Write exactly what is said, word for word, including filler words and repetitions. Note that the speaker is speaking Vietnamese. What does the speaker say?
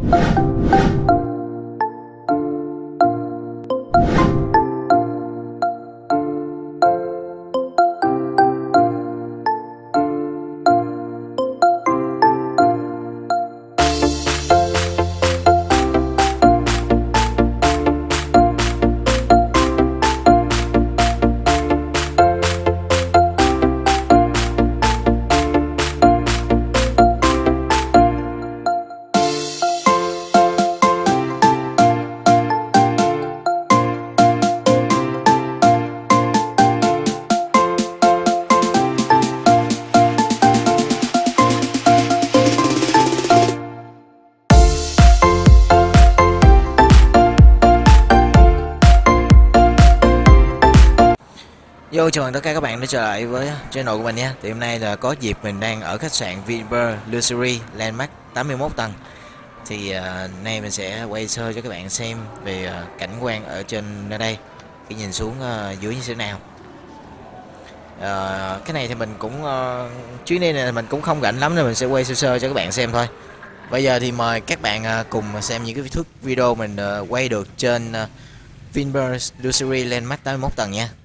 Yo, chào mừng tất cả các bạn đã trở lại với channel của mình nha. Thì hôm nay là có dịp mình đang ở khách sạn Vinpearl Luxury Landmark tám mươi mốt tầng. Thì uh, nay mình sẽ quay sơ cho các bạn xem về uh, cảnh quan ở trên nơi đây khi nhìn xuống uh, dưới như thế nào. Uh, cái này thì mình cũng uh, chuyến đi này mình cũng không rảnh lắm nên mình sẽ quay sơ sơ cho các bạn xem thôi. Bây giờ thì mời các bạn uh, cùng xem những cái thước video mình uh, quay được trên uh, Vinpearl Luxury Landmark tám mươi mốt tầng nha.